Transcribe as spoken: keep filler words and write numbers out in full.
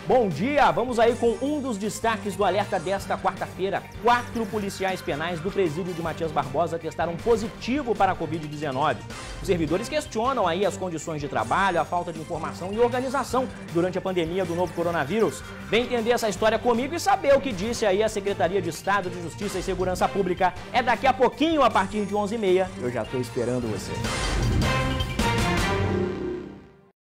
Bom dia, vamos aí com um dos destaques do alerta desta quarta-feira. Quatro policiais penais do presídio de Matias Barbosa testaram positivo para a covid dezenove. Os servidores questionam aí as condições de trabalho, a falta de informação e organização durante a pandemia do novo coronavírus. Vem entender essa história comigo e saber o que disse aí a Secretaria de Estado de Justiça e Segurança Pública. É daqui a pouquinho, a partir de onze e meia. Eu já estou esperando você.